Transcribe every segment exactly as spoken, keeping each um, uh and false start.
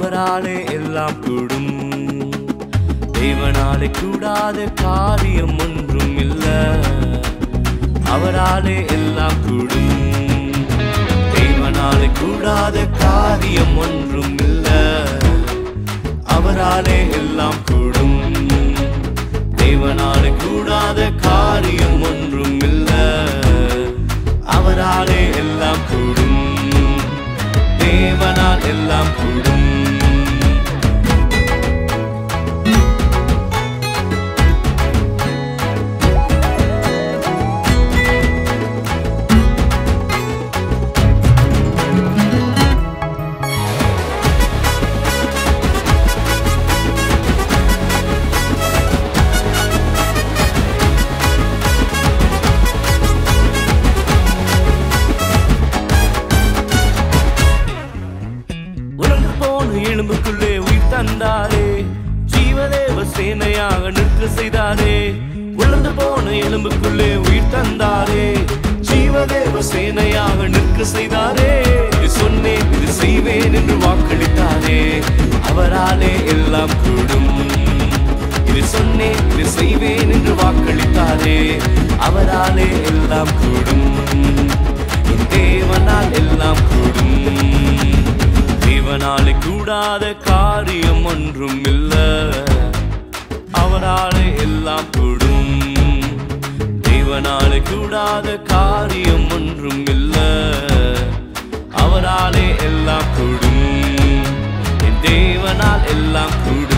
Avaraalae Ellam Kudum. Devanaalae kudadha kaariyam ondrumillai. Avaraalae Ellam Kudum. Devanaalae kudadha kaariyam ondrumillai. Avaraalae Ellam Kudum. Devanaalae kudadha kaariyam ondrumillai. Avaraalae Ellam Kudum. Devanaalae Ellam Kudum. elumbukulle uyir thandharae Jeeva dheva saenayaaga nirka seidhaarae Ularndhu pona elumbukulle uyir thandharae Jeeva dheva saenayaaga nirka seidhaarae Idhu sonnen idhu seiven endru vaakalitharae Avaraalae ellam kudum Idhu sonnen idhu seiven endru vaakalitharae Avaraalae ellam kudum Devanaalae ellam kudum Devanaalae kudadha kaariyam ondrumillai. Avaraalae ellam kudum. Devanaalae kudadha kaariyam ondrumillai. Avaraalae ellam kudum. Devanaalae ellam kudum.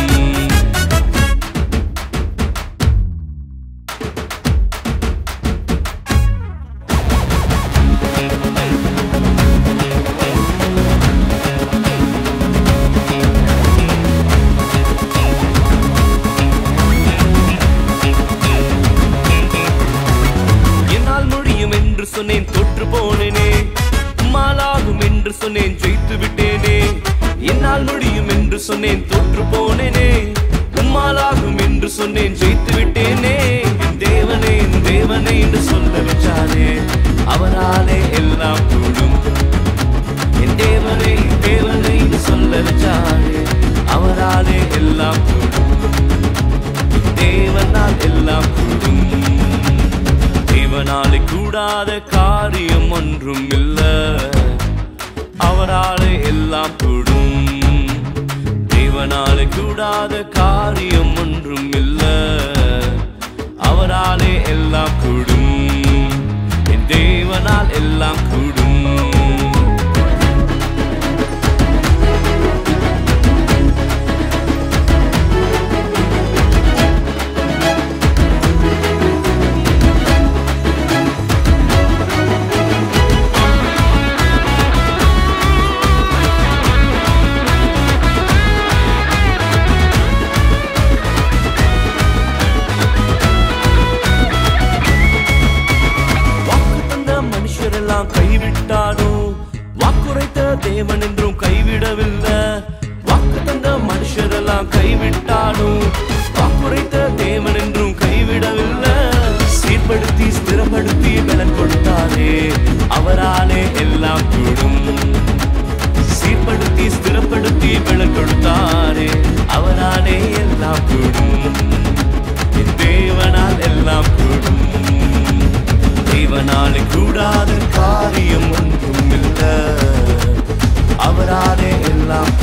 சொன்னேன் தொற்று போனேனே உம்மாலாகும் என்று சொன்னேன் ஜெயித்து விட்டேனே என்னால் முடியும் என்று சொன்னேன் தொற்று போனேனே உம்மாலாகும் என்று சொன்னேன் ஜெயித்து விட்டேனே என் தேவனே என் தேவனே என்று சொல்ல வச்சாரே அவராலே எல்லாம் கூடும் என் தேவனே என் தேவனே என்று சொல்ல வச்சாரே அவராலே எல்லாம் கூடும் என் தேவனால் எல்லாம் கூடும் Devanaalae kudadha kaariyam ondrumillai. Avaraalae ellam kudum. Devanaalae kudadha kaariyam ondrumillai. Avaraalae ellam kudum. En Devanaalae ellam kudum. கைவிட்டானோ வாக்குரைத்த தேவன் என்றும் கைவிடவில்லை வாக்கு தந்த மனுஷரெல்லாம் கைவிட்டானோ வாக்குரைத்த தேவன் என்றும் கைவிடவில்லை சீர்படுத்தி ஸ்திரப்படுத்தி பலன் கொடுத்தாரே அவராலே எல்லாம் கூடும் சீர்படுத்தி ஸ்திரப்படுத்தி பலன் கொடுத்தாரே அவராலே எல்லாம் கூடும் என் தேவனால் எல்லாம் கூடும் Devanaalae kudadha kaariyam ondrumillai. Avaraalae ellam